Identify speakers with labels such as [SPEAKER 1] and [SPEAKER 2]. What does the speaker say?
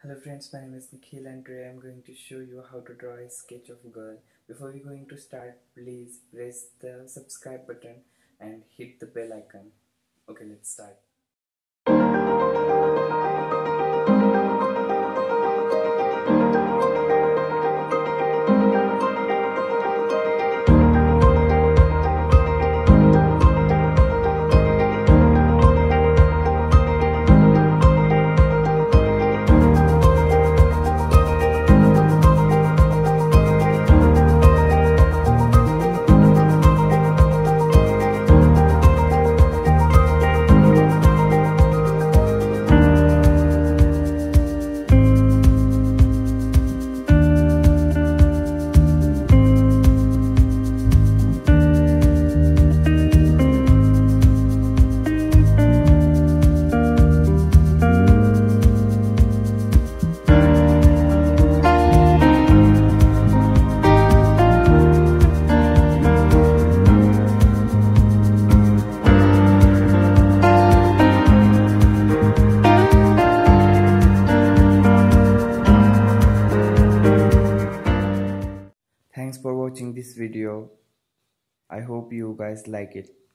[SPEAKER 1] Hello friends, my name is Nikhil and today I am going to show you how to draw a sketch of a girl. Before we going to start, please press the subscribe button and hit the bell icon. Okay, let's start. Thanks for watching this video. I hope you guys like it.